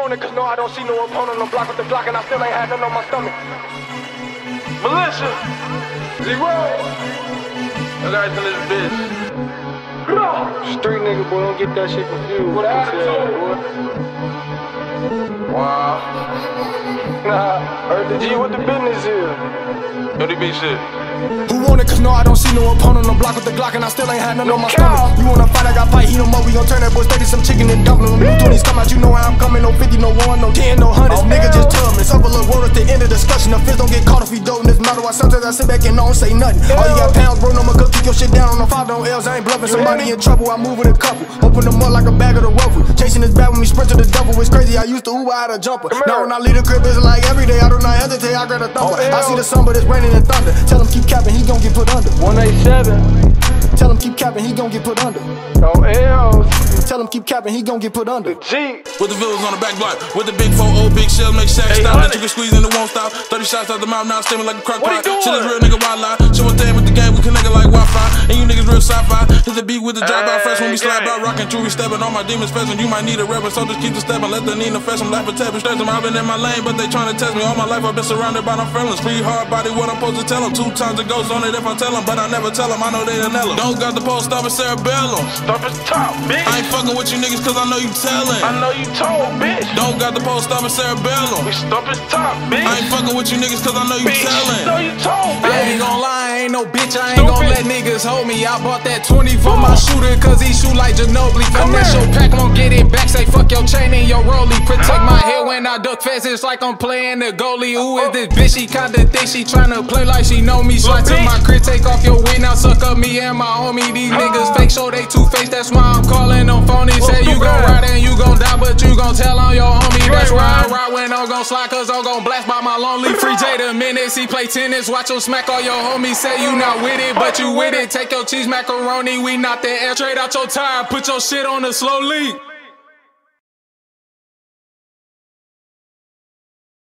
want it cause no, I don't see no opponent on the block with the Glock and I still ain't had nothing on my stomach. Militia! Zero! I got to this bitch. Street nigga, boy, don't get that shit confused. What attitude, boy? Wow. Nah, heard the G, what the business is? MDB shit. Who want it? Cause no, I don't see no opponent on the block with the Glock and I still ain't had nothing on my stomach. You wanna fight, I got fight, heat 'em up, we gon' turn that boy steady some chicken and dumpling. When new 20s come out, you know how I'm coming, no 50, no 1, no 10, no 100s. Nigga just tell me, it's overlook word at the end of discussion. The fist don't get caught if he dope in this matter. Why sometimes I sit back and don't say nothing. All you got pounds, bro, no more cook, keep your shit down on the 5 on L's. I ain't bluffing, somebody in trouble, I move with a couple. Open them up like a bag of the ruffle. Chasing this bag with me, sprint to the double. It's crazy, I used to Uber out a jumper. Now when I leave the crib, it's like every day, I do not hesitate, I grab a thumper. I see the sun, but it's raining and thunder. Tell him keep capping, he gon' get put under. 187. Tell him keep capping, he gon' get put under. No L's. Tell him keep capping, he gon' get put under. G. With the villas on the back block, with the big 4 old big shells make Shaq stop. That you can squeeze and it won't stop. 30 shots out the mouth, now steaming like a crock pot. Shit is real nigga wild lie. Show a thing with the game, we connect it like Wi-Fi. And you niggas real sci-fi. Hit the beat with the drive-by fresh when we slide by. Rockin' jewelry stepping on my demons festin'. You might need a reverend, so just keep the steppin'. Let the Nina fess them, laugh and tap and stress them. I've been in my lane, but they tryna test me. All my life I've been surrounded by them felons. Free hard body, what I'm supposed to tell them. 2 times it goes on it if I tell them, but I never tell them. I know they done know. Don't got the post stop at cerebellum. Stop his top, bitch. I ain't fucking with you niggas cause I know you tellin'. I know you told, bitch. Don't got the post stop at cerebellum. We stop his top, bitch. I ain't fucking with you niggas cause I know you tellin'. I know you told, bitch. I ain't gon' lie, I ain't no bitch, I ain't gon' let niggas hold me. I bought that 20 for my shooter, cause he shoot like Ginobili. Finesse your pack, won't get it back, say fuck your chain and your rollie. Protect my head when I duck fast, it's like I'm playing the goalie. Who is this bitch? She kinda think she tryna play like she know me. Slide to my crib, take off your wig, now suck up me and my homie. These niggas fake, show they two-faced, that's why I'm calling them phony. Say you gon' ride and you gon' die, but you gon' tell on your homie. That's why I ride when I'm gon' slide, cause I'm gon' blast by my lonely. Free J the minutes, he play tennis, watch him smack all your homies. Say you not with it, but you with it. Take your cheese macaroni, we not the air. Straight out your tire, put your shit on the slow leak.